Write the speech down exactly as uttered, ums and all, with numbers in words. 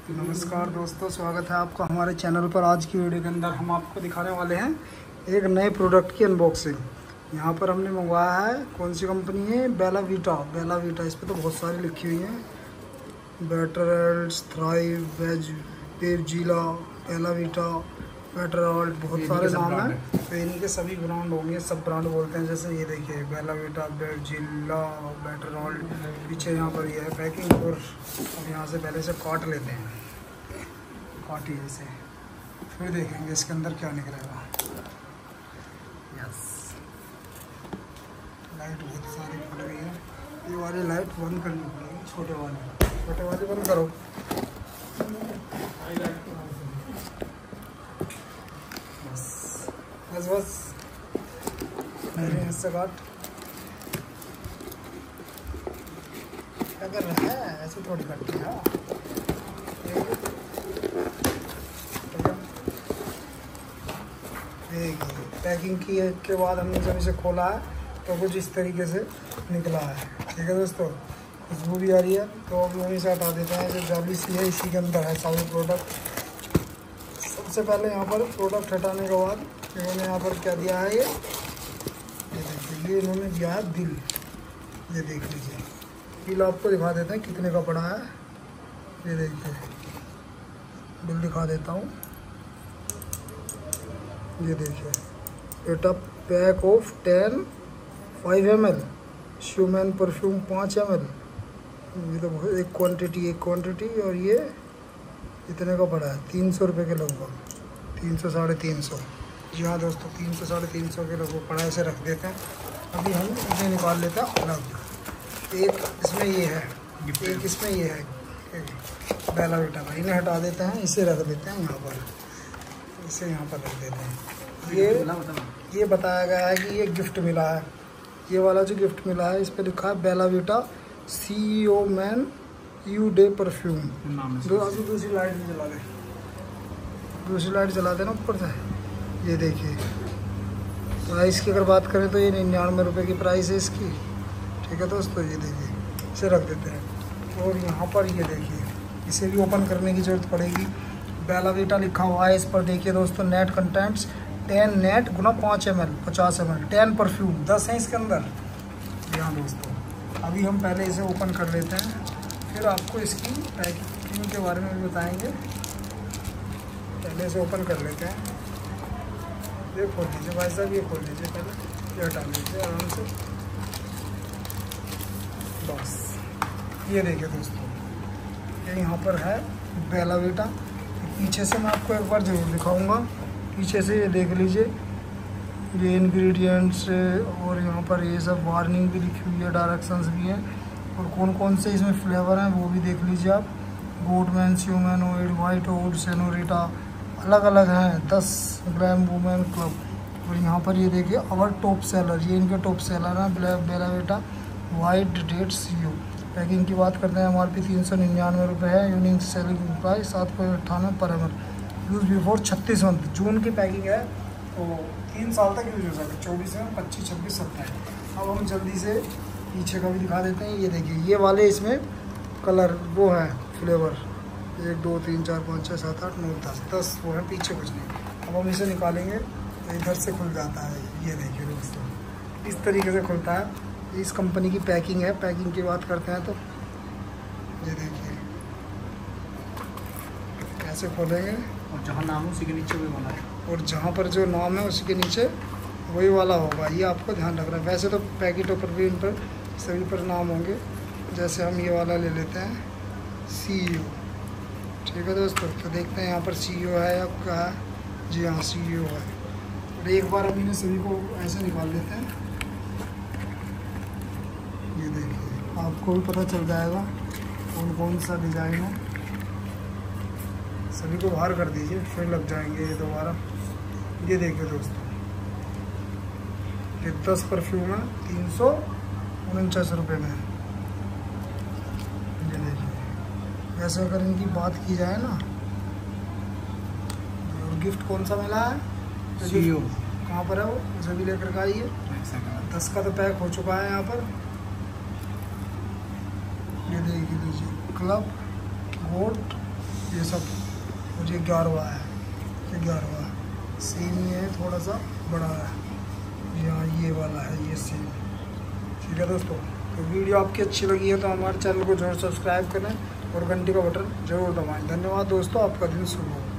नमस्कार दोस्तों, स्वागत है आपका हमारे चैनल पर। आज की वीडियो के अंदर हम आपको दिखाने वाले हैं एक नए प्रोडक्ट की अनबॉक्सिंग। यहाँ पर हमने मंगवाया है, कौन सी कंपनी है, बेला वीटा। बेला वीटा, इस पर तो बहुत सारी लिखी हुई हैं, बेटरल्ट, थ्राइव, वेज, वेवजीला, बेला वीटा, बेटरल्ट, बहुत सारे नाम हैं। तो इन्हीं के सभी ब्रांड होंगे, सब ब्रांड बोलते हैं। जैसे ये देखिए, बेला वीटा, वेवजीला, बेटरल्ट। पीछे यहाँ पर ये है पैकिंग। और अब यहाँ से पहले से काट लेते हैं, काटिए इसे, फिर देखेंगे इसके अंदर क्या निकलेगा। यस, लाइट बहुत सारी फट गई है। ये वाली लाइट बंद करनी पड़ेगी, छोटे वाली छोटे वाली बंद करो। बस बस बस मेरे हिस्से काट। क्या कर रहा है, ऐसे थोड़ी कटती है। पैकिंग की के बाद हमने जब इसे खोला है तो कुछ इस तरीके से निकला है। ठीक है दोस्तों, खुशबू भी आ रही है। तो अब वहीं से हटा देते हैं। जो जाली सी है इसी के अंदर है सारे प्रोडक्ट। सबसे पहले यहाँ पर प्रोडक्ट हटाने के बाद इन्होंने यहाँ पर क्या दिया है, ये ये देखिए, ये इन्होंने दिया है दिल। ये देख लीजिए, बिल आपको दिखा देते हैं कितने का पड़ा है। ये देखिए, बिल दिखा देता हूँ। ये देखिए, बेटा pack of ten five M L श्यूमैन परफ्यूम पाँच एम एल। ये तो बहुत एक क्वांटिटी एक क्वांटिटी और ये इतने का पड़ा है, तीन सौ रुपये के लगभग, तीन सौ साढ़े तीन सौ। जी हाँ दोस्तों, तीन सौ साढ़े तीन सौ के लगभग पड़ा है। इसे रख देते हैं। अभी हम इसे निकाल लेते हैं अलग। एक इसमें ये है, एक इसमें ये है बेला वीटा का। इन्हें हटा देते हैं, इसे रख देते हैं यहाँ पर, इसे यहाँ पर रख देते हैं। ये ये बताया गया है कि ये गिफ्ट मिला है। ये वाला जो गिफ्ट मिला है, इस पर लिखा है Bella Vita CEO man eau de perfume. दो अभी दूसरी लाइट भी जला दे, दूसरी लाइट जला देना ऊपर से। ये देखिए, प्राइस की अगर बात करें तो ये निन्यानवे रुपये की प्राइस है इसकी। ठीक है दोस्तों, ये देखिए, इसे रख देते हैं। और यहाँ पर ये देखिए, इसे भी ओपन करने की ज़रूरत पड़ेगी। बेला वीटा लिखा हुआ है इस पर। देखिए दोस्तों, नेट कंटेंट्स टेन नेट गुना पाँच एम एल पचास एम एल टेन परफ्यूम दस है इसके अंदर। हाँ दोस्तों, अभी हम पहले इसे ओपन कर लेते हैं, फिर आपको इसकी पैकिंग के बारे में भी बताएंगे। पहले इसे ओपन कर लेते हैं। ये खोल लीजिए भाई साहब, ये खोल लीजिए पहले, ये हटा लीजिए आराम से। बस ये देखिए दोस्तों, ये यहाँ पर है बेला वीटा। पीछे से मैं आपको एक बार जरूर दिखाऊंगा। पीछे से ये देख लीजिए, ये इंग्रेडिएंट्स और यहाँ पर ये सब वार्निंग भी लिखी हुई है, डायरेक्शंस भी हैं, और कौन कौन से इसमें फ्लेवर हैं वो भी देख लीजिए आप। गोडमैन, ह्यूमन ऑयल, वाइट ओड, सेनोरिटा, अलग अलग हैं। दस ग्राम वुमेन क्लब। और यहाँ पर ये देखिए, अवर टॉप सेलर, ये इनके टॉप सेलर हैं, बेला वीटा वाइट डेट सी ओ। पैकिंग की बात करते हैं, एम आर पी तीन सौ निन्यानवे रुपये है। यूनिक सेलिंग प्राइस सात पॉइंट अट्ठानवे पर एम एल। यूज़ बिफोर छत्तीस मंथ, जून की पैकिंग है, तो तीन साल तक यूज हो सकता है, चौबीस में पच्चीस छब्बीस सत्ताईस। अब हम जल्दी से पीछे का भी दिखा देते हैं। ये देखिए, ये वाले इसमें कलर वो है, फ्लेवर एक दो तीन चार पाँच छः सात आठ नौ दस दस वो है, पीछे कुछ नहीं। अब हम इसे निकालेंगे तो इधर से खुल जाता है। ये देखिए दोस्तों, इस तरीके से खुलता है। इस कंपनी की पैकिंग है। पैकिंग की बात करते हैं तो ये देखिए, कैसे खोलेंगे, और जहाँ नाम है उसी के नीचे वही वाला है, और जहाँ पर जो नाम है उसी के नीचे वही वाला होगा। ये आपको ध्यान रखना है। वैसे तो पैकेटों पर भी, इन पर सभी पर नाम होंगे। जैसे हम ये वाला ले लेते हैं, सीईओ। ठीक है दोस्तों, तो देखते हैं यहाँ पर सीईओ है या क्या है। जी हाँ, सीईओ है। और एक बार हम इन्हें सभी को ऐसे निकाल लेते हैं। ये देखिए, आपको भी पता चल जाएगा कौन कौन सा डिज़ाइन है। सभी को बाहर कर दीजिए, फिर लग जाएंगे ये दोबारा। ये देखिए दोस्तों, ये दस परफ्यूम है, तीन सौ उनचास रुपये में। ये देखिए, वैसे अगर इनकी बात की जाए ना, और गिफ्ट कौन सा मिला है, सीईओ कहाँ पर है वो, उसे भी लेकर के आइए। दस का तो पैक हो चुका है यहाँ पर। ये देख लीजिए, क्लब गोल्ड ये सब मुझे ग्यारहवा है, ये ग्यारहवा सेम ही है, थोड़ा सा बड़ा है। यहाँ ये वाला है, ये सेम। ठीक है दोस्तों, तो वीडियो आपकी अच्छी लगी है तो हमारे चैनल को जरूर सब्सक्राइब करें और घंटी का बटन जरूर दबाएं। धन्यवाद दोस्तों, आपका दिन शुभ हो।